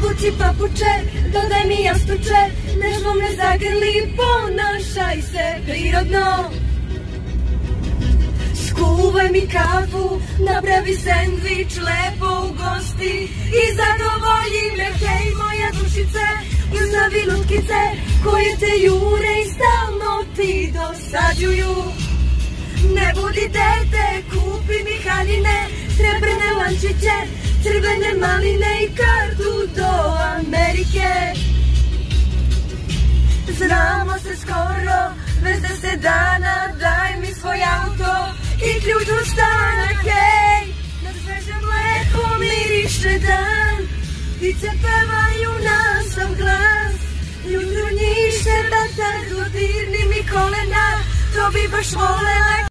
Obuci papuče, dodaj mi jastuče, nežno me zagrli, ponašaj se prirodno. Skuvaj mi kafu, napravi sendvič, lepo ugosti i zadovolji me, hej moja dušice, uznavi lutkice koje te jure i stalno ti dosađuju. Ne budi dete, kupi mi haljine, srebrne lančiće, crvene maline i kartu do Amerike. Znamo se skoro, već 10 dana, daj mi svoj auto i ključ od stana, hej. Na sveže mleko miriše dan, ptice pevaju na sav glas, jutro njiše, tata dodirni mi kolena, to bi baš volela.